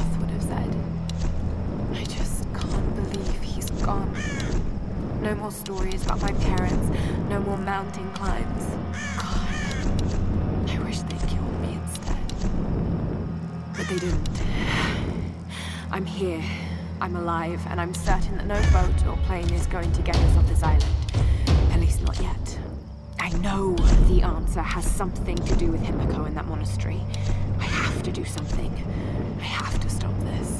Darth would have said. I just can't believe he's gone. No more stories about my parents, no more mountain climbs. God, I wish they'd killed me instead. But they didn't. I'm here, I'm alive, and I'm certain that no boat or plane is going to get us off this island. At least not yet. I know the answer has something to do with Himiko and that monastery. I have to do something. I have to stop this.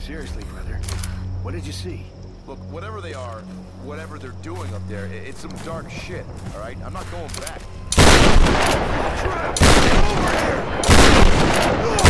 Seriously, brother. What did you see? Look, whatever they are, whatever they're doing up there, it's some dark shit, all right? I'm not going back. Trap! Over here!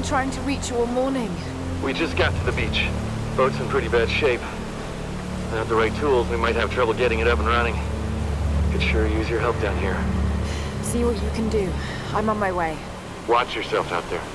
trying to reach you all morning. We just got to the beach. Boat's in pretty bad shape. Without the right tools, we might have trouble getting it up and running. Could sure use your help down here. See what you can do. I'm on my way. Watch yourself out there.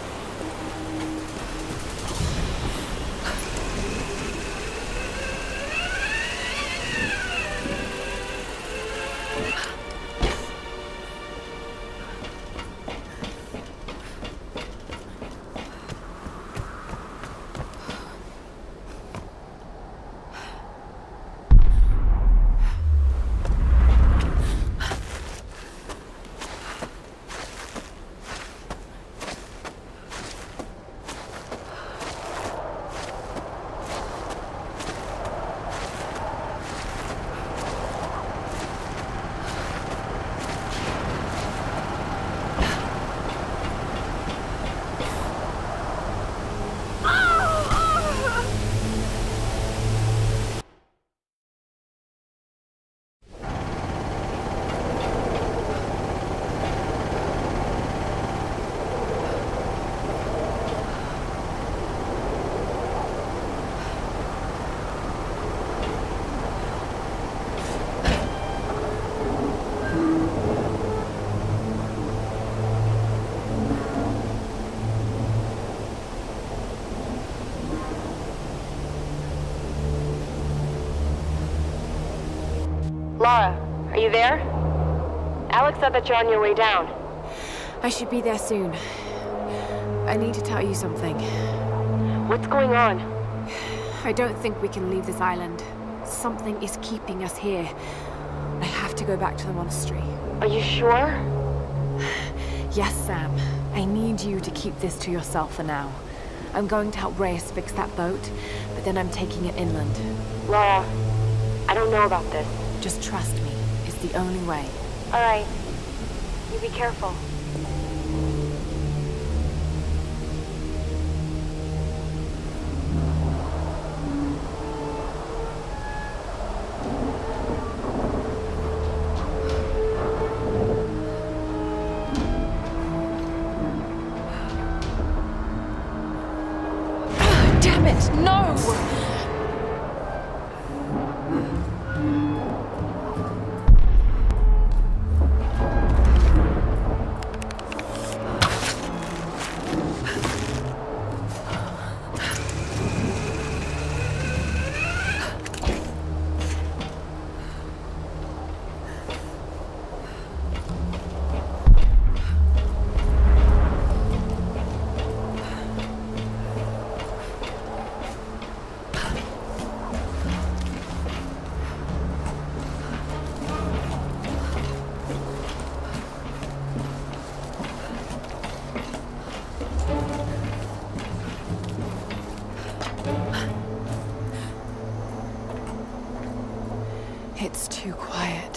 Lara, are you there? Alex said that you're on your way down. I should be there soon. I need to tell you something. What's going on? I don't think we can leave this island. Something is keeping us here. I have to go back to the monastery. Are you sure? Yes, Sam. I need you to keep this to yourself for now. I'm going to help Reyes fix that boat, but then I'm taking it inland. Lara, I don't know about this. Just trust me. It's the only way. All right. You be careful. Damn it! No! It's too quiet.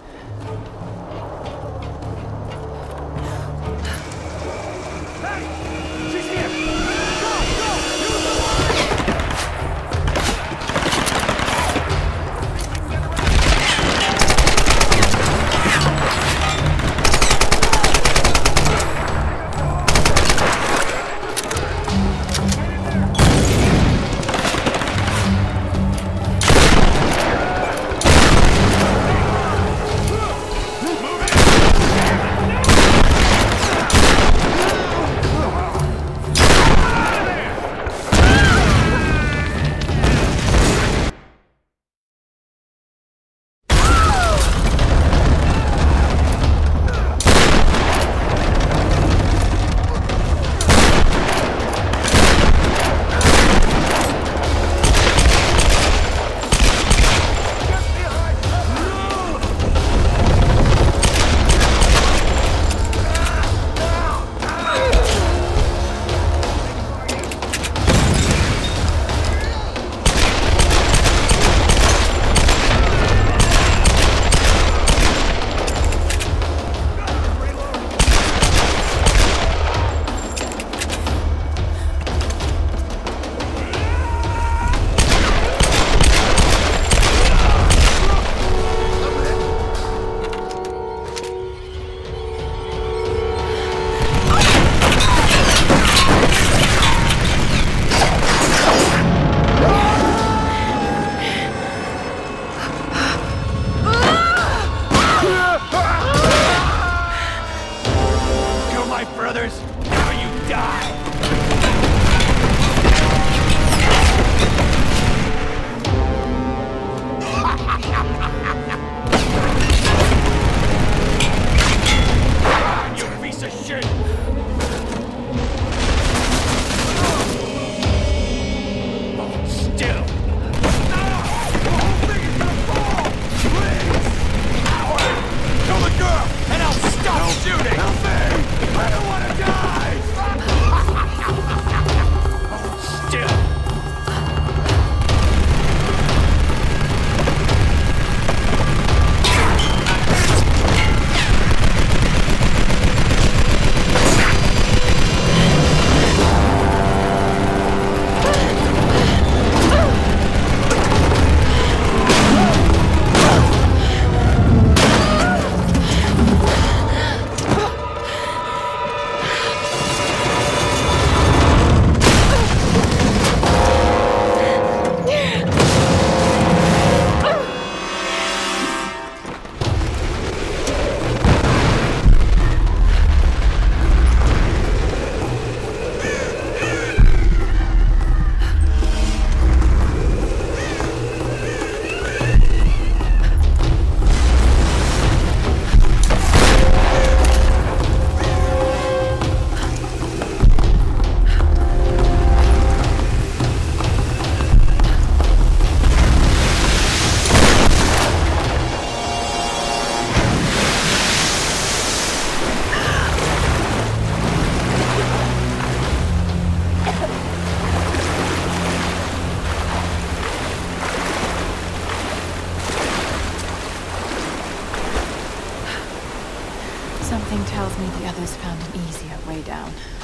Hey! She's here! Go! Go! Use the line! Something tells me the others found an easier way down.